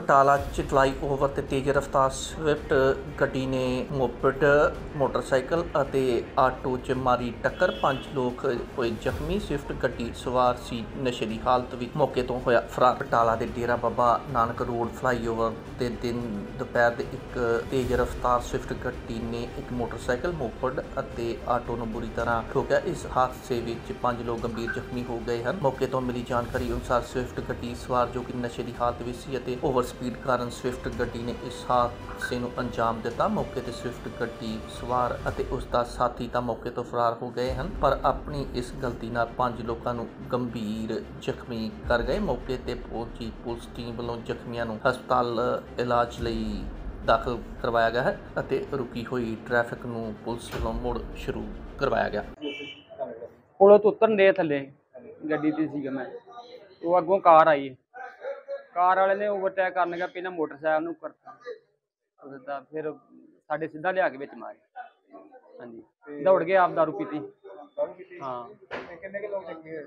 ਬਟਾਲਾ 'ਚ ਫਲਾਈਓਵਰ ਤੇ ਤੇਜ਼ ਰਫ਼ਤਾਰ ਸਵਿਫਟ ਗੱਡੀ ਨੇ ਮੋਪੇਡ ਮੋਟਰਸਾਈਕਲ ਅਤੇ ਆਟੋ 'ਚ ਮਾਰੀ ਟੱਕਰ। 5 ਲੋਕ ਹੋਏ ਜ਼ਖਮੀ। ਸਵਿਫਟ ਗੱਡੀ ਸਵਾਰ ਸੀ ਨਸ਼ੇ ਦੀ ਹਾਲਤ ਵਿੱਚ ਮੌਕੇ ਤੋਂ ਹੋਇਆ ਫਰਾਰ। ਬਟਾਲਾ ਦੇ ਡੇਰਾ ਬਾਬਾ ਨਾਨਕ ਰੋਡ ਫਲਾਈਓਵਰ ਤੇ ਦੁਪਹਿਰ ਦੇ ਇੱਕ ਤੇਜ਼ ਰਫ਼ਤਾਰ ਸਵਿਫਟ ਗੱਡੀ ਨੇ ਇੱਕ ਮੋਟਰਸਾਈਕਲ, ਮੋਪੇਡ ਅਤੇ ਆਟੋ ਨੂੰ ਬੁਰੀ ਤਰ੍ਹਾਂ ਠੋਕਿਆ। ਇਸ ਹਾਦਸੇ ਵਿੱਚ 5 ਲੋਕ ਗੰਭੀਰ ਜ਼ਖਮੀ ਹੋ ਗਏ ਹਨ। ਮੌਕੇ ਤੋਂ ਮਿਲੀ ਜਾਣਕਾਰੀ ਅਨੁਸਾਰ ਸਵਿਫਟ ਗੱਡੀ ਸਵਾਰ ਜੋ ਕਿ ਨਸ਼ੇ ਦੀ ਹਾਲਤ ਵਿੱਚ ਸੀ ਅਤੇ ਓਵਰ ਸਪੀਡ ਕਾਰਨ ਸਵਿਫਟ ਗੱਡੀ ਨੇ ਇਸ ਹਾਦਸੇ ਨੂੰ ਅੰਜਾਮ ਦਿੱਤਾ। ਮੌਕੇ ਤੇ ਸਵਿਫਟ ਗੱਡੀ ਸਵਾਰ ਅਤੇ ਉਸ ਦਾ ਸਾਥੀ ਤਾਂ ਮੌਕੇ ਤੋਂ ਫਰਾਰ ਹੋ ਗਏ ਹਨ, ਪਰ ਆਪਣੀ ਇਸ ਗਲਤੀ ਨਾਲ 5 ਲੋਕਾਂ ਨੂੰ ਗੰਭੀਰ ਜ਼ਖਮੀ ਕਰ ਗਏ। ਮੌਕੇ ਤੇ ਪਹੁੰਚੀ ਪੁਲਿਸ ਟੀਮ ਵੱਲੋਂ ਜ਼ਖਮੀਆਂ ਨੂੰ ਹਸਪਤਾਲ ਇਲਾਜ ਲਈ ਦਾਖਲ ਕਰਵਾਇਆ ਗਿਆ ਹੈ ਅਤੇ ਰੁਕੀ ਹੋਈ ਟ੍ਰੈਫਿਕ ਨੂੰ ਪੁਲਿਸ ਵੱਲੋਂ ਮੁੜ ਸ਼ੁਰੂ ਕਰਵਾਇਆ ਗਿਆ। ਪੁਲੋਂ ਤੋਂ ਉਤਰਨ ਦੇ ਥੱਲੇ ਗੱਡੀ ਤੇ ਸੀਗਾ ਮੈਂ, ਉਹ ਅੱਗੋਂ ਕਾਰ ਆਈ। ਕਾਰ ਵਾਲੇ ਨੇ ਓਵਰਟੇਕ ਕਰਨ ਲੱਗਾ, ਪਹਿਲਾਂ ਮੋਟਰਸਾਈਕਲ ਨੂੰ ਕਰਤਾ, ਫਿਰ ਸਾਡੇ ਸਿੱਧਾ ਲਿਆ ਕੇ ਵਿੱਚ ਮਾਰੇ। ਹਾਂਜੀ, ਦੌੜ ਗਏ ਆਪ ਦਾਰੂ ਪੀਤੀ। ਹਾਂ, ਕਿੰਨੇ ਕੁ ਲੋਕ ਜ਼ਖਮੀ ਹੋਏ?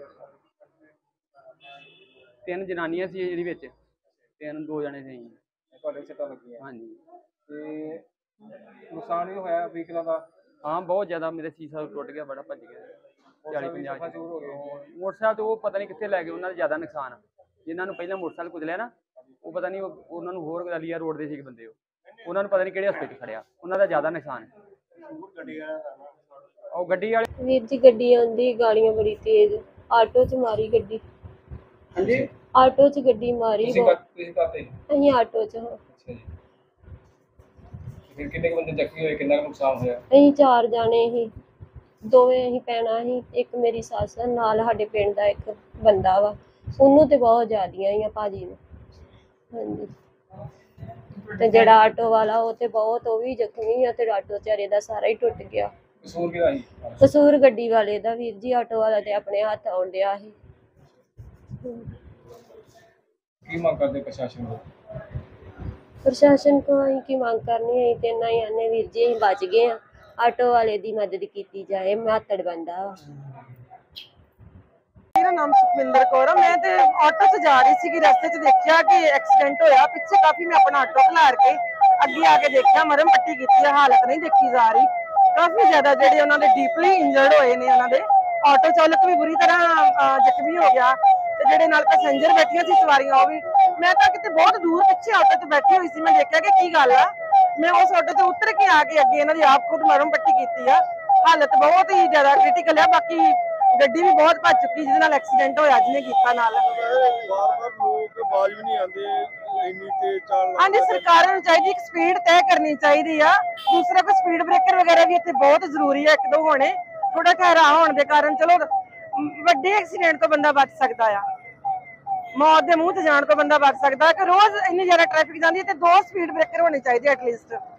3 ਜਨਾਨੀਆਂ ਸੀ ਇਹਦੇ ਵਿੱਚ, 2 ਜਣੇ ਸੀ। ਤੁਹਾਡੇ ਸੱਟਾਂ ਲੱਗੀਆਂ? ਹਾਂਜੀ। ਤੇ ਨੁਕਸਾਨ ਵੀ ਹੋਇਆ ਵਹੀਕਲਾਂ ਦਾ? ਹਾਂ, ਬਹੁਤ ਜ਼ਿਆਦਾ। ਮੇਰੇ ਸ਼ੀਸ਼ਾ ਟੁੱਟ ਗਿਆ, ਬੜਾ ਭੱਜ ਗਿਆ। 40-50 ਹੋ ਗਏ। ਮੋਟਰਸਾਈਕਲ ਤੇ ਉਹ ਪਤਾ ਨਹੀਂ ਕਿੱਥੇ ਲੈ ਗਏ, ਉਹਨਾਂ ਦਾ ਜ਼ਿਆਦਾ ਨੁਕਸਾਨ। ਜਿਨ੍ਹਾਂ ਨੂੰ ਪਹਿਲਾਂ ਮੋਟਰਸਾਈਕਲ ਕੁਚਲਿਆ ਨਾ, ਉਹ ਪਤਾ ਨਹੀਂ ਉਹਨਾਂ ਨੂੰ ਹੋਰ ਗਲੀਆ ਰੋਡ ਦੇ ਸੀ ਬੰਦੇ, ਉਹਨਾਂ ਨੂੰ ਪਤਾ ਨਹੀਂ ਕਿਹੜੇ ਹਸਪਤਾਲ 'ਚ ਖੜਿਆ, ਉਹਨਾਂ ਦਾ ਜ਼ਿਆਦਾ ਨੁਕਸਾਨ ਹੈ। ਉਹ ਗੱਡੀ ਵਾਲੇ ਵੀਰ ਜੀ ਗੱਡੀ ਆਉਂਦੀ, ਗਾੜੀਆਂ ਬੜੀ ਤੇਜ਼, ਆਟੋ 'ਚ ਮਾਰੀ ਗੱਡੀ। ਹਾਂਜੀ, ਆਟੋ 'ਚ ਗੱਡੀ ਮਾਰੀ। ਤੁਸੀਂ ਕਾਤੇ? ਅਸੀਂ ਆਟੋ 'ਚ ਹਾਂ। ਅੱਛਾ ਜੀ। ਫਿਰ ਕਿੰਨੇ ਕੁ ਬੰਦੇ ਜ਼ਖਮੀ ਹੋਏ, ਕਿੰਨਾ ਕੁ ਨੁਕਸਾਨ ਹੋਇਆ? ਅਸੀਂ 4 ਜਾਣੇ ਸੀ, ਦੋਵੇਂ ਅਸੀਂ ਭੈਣਾਂ ਸੀ, ਇੱਕ ਮੇਰੀ ਸੱਸ ਨਾਲ, ਸਾਡੇ ਪਿੰਡ ਦਾ ਇੱਕ ਬੰਦਾ ਵਾ, ਉਹਨੂੰ ਤੇ ਬਹੁਤ ਜ਼ਿਆਦੀਆਂ ਹੀ ਆ ਭਾਜੀ ਨੂੰ। ਹਾਂਜੀ, ਤੇ ਜਿਹੜਾ ਆਟੋ ਵਾਲਾ ਉਹ ਤੇ ਬਹੁਤ, ਉਹ ਵੀ ਜ਼ਖਮੀ ਆ, ਤੇ ਆਟੋ ਵਿਚਾਰੇ ਦਾ ਸਾਰਾ ਹੀ ਟੁੱਟ ਗਿਆ। ਕਸੂਰ ਕਿਹਦਾ ਸੀ? ਕਸੂਰ ਗੱਡੀ ਵਾਲੇ ਦਾ ਵੀਰ ਜੀ, ਆਟੋ ਵਾਲਾ ਤੇ ਆਪਣੇ ਹੱਥ ਆਉਣ ਡਿਆ ਸੀ। ਕੀ ਮੰਗ ਕਰਦੇ ਪ੍ਰਸ਼ਾਸਨ ਤੋਂ? ਪ੍ਰਸ਼ਾਸਨ ਕੋਲ ਅਸੀਂ ਕੀ ਮੰਗ ਕਰਨੀ ਹੈ? ਤੇ ਇੰਨਾ ਹੀ ਆਨੇ ਵੀਰ ਜੀ, ਅਸੀਂ ਬਚ ਗਏ ਆ। ਆਟੋ ਵਾਲੇ ਦੀ ਮਦਦ ਕੀਤੀ ਜਾਏ, ਮਾਤੜ ਬੰਦਾ ਵਾ। ਮੇਰਾ ਨਾਮ ਸੁਖਵਿੰਦਰ ਕੌਰ ਆ। ਮੈਂ ਤੇ ਆਟੋ 'ਚ ਜਾ ਰਹੀ ਸੀਗੀ, ਰਸਤੇ 'ਚ ਦੇਖਿਆ ਕਿ ਐਕਸੀਡੈਂਟ ਹੋਇਆ ਪਿੱਛੇ ਕਾਫੀ। ਮੈਂ ਆਪਣਾ ਆਟੋ ਖਿਲਾਰ ਕੇ ਅੱਗੇ ਆ ਕੇ ਦੇਖਿਆ, ਮਰਮ ਪੱਟੀ ਕੀਤੀ ਹੈ, ਹਾਲਤ ਨਹੀਂ ਦੇਖੀ ਜਾ ਰਹੀ। ਕਾਫੀ ਜ਼ਿਆਦਾ ਜਿਹੜੇ ਉਹਨਾਂ ਦੇ ਡੀਪਲੀ ਇੰਜਰਡ ਹੋਏ ਨੇ, ਉਹਨਾਂ ਦੇ ਆਟੋ ਚਾਲਕ ਵੀ ਬੁਰੀ ਤਰ੍ਹਾਂ ਜ਼ਖਮੀ ਹੋ ਗਿਆ, ਤੇ ਜਿਹੜੇ ਨਾਲ ਪੈਸੇਂਜਰ ਬੈਠੀਆਂ ਸੀ ਸਵਾਰੀਆਂ, ਉਹ ਵੀ। ਮੈਂ ਤਾਂ ਕਿਤੇ ਬਹੁਤ ਦੂਰ ਪਿੱਛੇ ਆਟੋ 'ਚ ਬੈਠੀ ਹੋਈ ਸੀ, ਮੈਂ ਦੇਖਿਆ ਕਿ ਕੀ ਗੱਲ ਆ। ਮੈਂ ਉਸ ਆਟੋ 'ਚ ਉਤਰ ਕੇ ਆ ਕੇ ਅੱਗੇ ਇਹਨਾਂ ਦੀ ਆਪ ਖੁਦ ਮਰਮ ਪੱਟੀ ਕੀਤੀ ਆ। ਹਾਲਤ ਬਹੁਤ ਹੀ ਜ਼ਿਆਦਾ ਕ੍ਰਿਟੀਕਲ ਆ। ਬਾਕੀ ਗੱਡੀ ਵੀ ਬਹੁਤ ਭੱਜ ਚੁੱਕੀ ਜਿਹਦੇ ਨਾਲ ਐਕਸੀਡੈਂਟ ਹੋਇਆ, ਜਿਹਨੇ ਕੀਤਾ ਨਾਲ। ਬਾਰ-ਬਾਰ ਲੋਕ ਬਾਜ ਵੀ ਨਹੀਂ ਆਉਂਦੇ, ਇੰਨੀ ਤੇਜ਼ ਚੱਲ। ਹਾਂਜੀ, ਸਰਕਾਰਾਂ ਨੂੰ ਚਾਹੀਦੀ ਇੱਕ ਸਪੀਡ ਤੈਅ ਕਰਨੀ ਚਾਹੀਦੀ ਆ। ਦੂਸਰਾ ਕੋਈ ਸਪੀਡ ਬ੍ਰੇਕਰ ਵਗੈਰਾ ਵੀ ਇੱਥੇ ਬਹੁਤ ਜ਼ਰੂਰੀ ਆ, 1-2 ਹੋਣੇ। ਥੋੜਾ ਠਹਿਰਾਅ ਹੋਣ ਦੇ ਕਾਰਨ ਚਲੋ ਵੱਡੇ ਐਕਸੀਡੈਂਟ ਤੋਂ ਬੰਦਾ ਬਚ ਸਕਦਾ ਆ, ਮੌਤ ਦੇ ਮੂੰਹ ਤੇ ਜਾਣ ਤੋਂ ਬੰਦਾ ਬਚ ਸਕਦਾ। ਕਿ ਰੋਜ਼ ਇੰਨੀ ਜ਼ਿਆਦਾ ਟ੍ਰੈਫਿਕ ਜਾਂਦੀ ਹੈ, ਤੇ 2 ਸਪੀਡ ਬ੍ਰੇਕਰ ਹੋਣੇ ਚਾਹੀਦੇ ਐਟਲੀਸਟ।